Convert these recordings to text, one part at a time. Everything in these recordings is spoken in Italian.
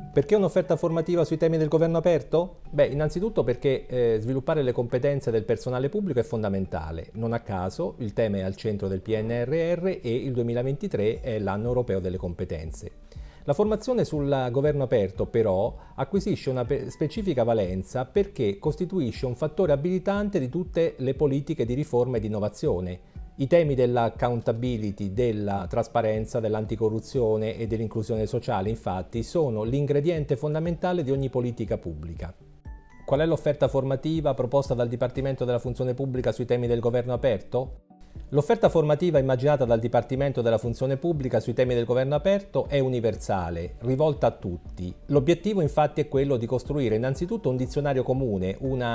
Perché un'offerta formativa sui temi del governo aperto? Beh, innanzitutto perché sviluppare le competenze del personale pubblico è fondamentale. Non a caso il tema è al centro del PNRR e il 2023 è l'anno europeo delle competenze. La formazione sul governo aperto però acquisisce una specifica valenza perché costituisce un fattore abilitante di tutte le politiche di riforma e di innovazione. I temi dell'accountability, della trasparenza, dell'anticorruzione e dell'inclusione sociale, infatti, sono l'ingrediente fondamentale di ogni politica pubblica. Qual è l'offerta formativa proposta dal Dipartimento della Funzione Pubblica sui temi del governo aperto? L'offerta formativa immaginata dal Dipartimento della Funzione Pubblica sui temi del governo aperto è universale, rivolta a tutti. L'obiettivo infatti è quello di costruire innanzitutto un dizionario comune,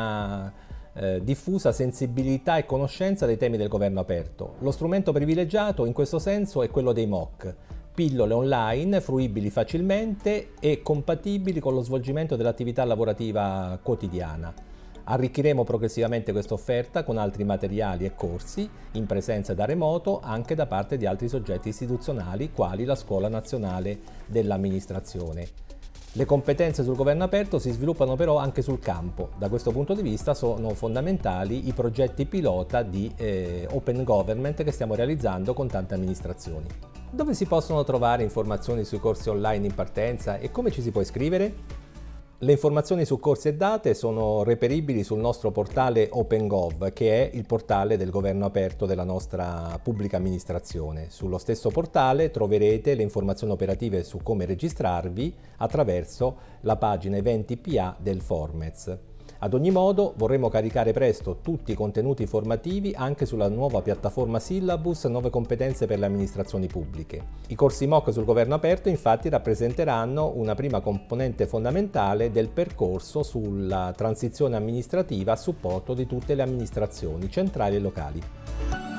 una diffusa sensibilità e conoscenza dei temi del governo aperto. Lo strumento privilegiato in questo senso è quello dei MOOC, pillole online fruibili facilmente e compatibili con lo svolgimento dell'attività lavorativa quotidiana. Arricchiremo progressivamente questa offerta con altri materiali e corsi in presenza e da remoto anche da parte di altri soggetti istituzionali quali la Scuola Nazionale dell'Amministrazione. Le competenze sul governo aperto si sviluppano però anche sul campo. Da questo punto di vista sono fondamentali i progetti pilota di Open Government che stiamo realizzando con tante amministrazioni. Dove si possono trovare informazioni sui corsi online in partenza e come ci si può iscrivere? Le informazioni su corsi e date sono reperibili sul nostro portale OpenGov, che è il portale del governo aperto della nostra pubblica amministrazione. Sullo stesso portale troverete le informazioni operative su come registrarvi attraverso la pagina eventi PA del Formez. Ad ogni modo vorremmo caricare presto tutti i contenuti formativi anche sulla nuova piattaforma Syllabus Nuove competenze per le amministrazioni pubbliche. I corsi MOOC sul governo aperto infatti rappresenteranno una prima componente fondamentale del percorso sulla transizione amministrativa a supporto di tutte le amministrazioni centrali e locali.